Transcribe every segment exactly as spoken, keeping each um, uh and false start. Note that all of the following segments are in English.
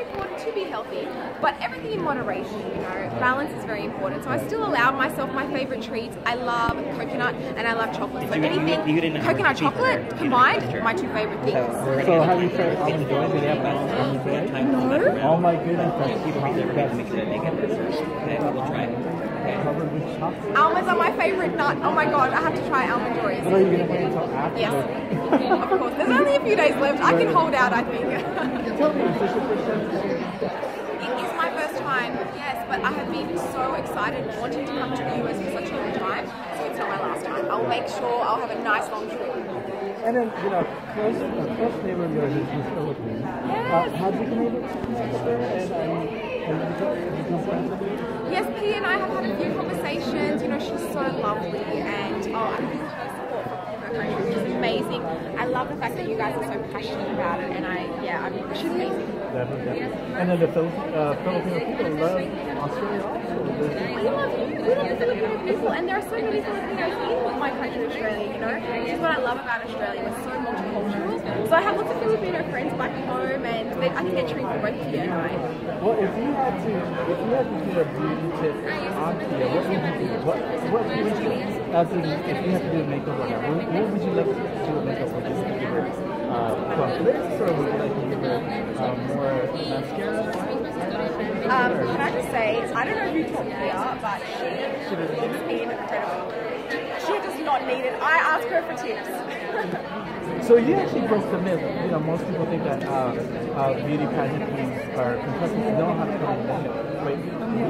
important to be healthy, but everything in moderation, you know. Balance is very important. So I still allow myself my favorite treats. I love coconut and I love chocolate. So anything, you, you coconut chocolate combined, my two favorite things. So, so have you tried almond joy? Do they have almond joy? No. Oh my goodness, that's People read their best mix it. They get this. Okay, we'll try it. covered with chocolate. Almonds are my favorite nut. Oh my god, I have to try almond joys. But are you going to wait until after? Yes. Of course. There's only a few days left. I can hold out, I think. Tell me, is this your first time? It is my first time, yes, but I have been so excited wanting to come to the U S for such a long time, so it's not my last time. I'll make sure I'll have a nice long trip. And then, you know, close, a close neighbor of yours is the Philippines. Yes. Uh, have you been able to connect with her? And um, have you become, have you become friends with her? Yes, P and I have had a few conversations. You know, she's so lovely, and oh, I feel her support from her country, which is amazing. I love the fact that you guys are so passionate about it, and I, yeah, I mean, she's amazing. Definitely. And then the Phil uh, Filipino people love Australia also. We love you. We love the Filipino people, and there are so many Filipinos in my country, Australia, you know. Which is what I love about Australia. We're so multicultural. So I have lots of Filipino friends back home, and they, I think they're cheering for both Pia and I. Well, if you had to, if you had to do a beauty tip on Pia, what would you do? What, what would you, as in, if you had to do a makeup or whatever, what, what would you like to do a makeup with? Would you give her uh, plump lips, or would you like to give her um, more mascara? Um, can I just say, I don't know who taught Pia, but she looks incredible. She does not need it. I ask her for tips. So you actually broke the myth. You know, most people think that uh, uh, beauty pageant queens or contestants don't have to come in makeup. Wait,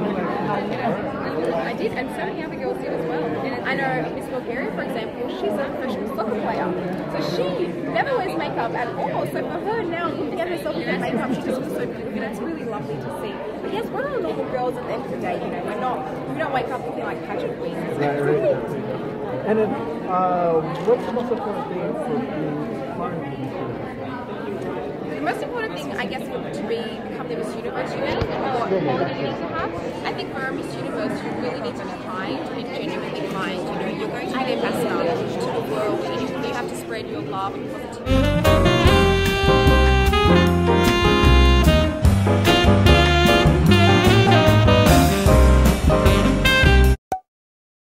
I did, and so many other girls did as well. I know Miss Bulgaria, for example, she's a professional soccer player, so she never wears makeup at all. So for her now, looking at herself in makeup, she just looks so beautiful, and it's really lovely to see. But yes, we're all normal girls at the end of the day. You know, we're not, we don't wake up looking like pageant queens. Right, right. And then, uh, what's the most important thing for being flying to Miss Universe? The most important thing, I guess, would to be become the Miss Universe you need, or quality you need to have. I think for a Miss Universe, you really need to be kind and genuinely kind. You know, you're going to be the ambassador to the world, and you have to spread your love and positivity.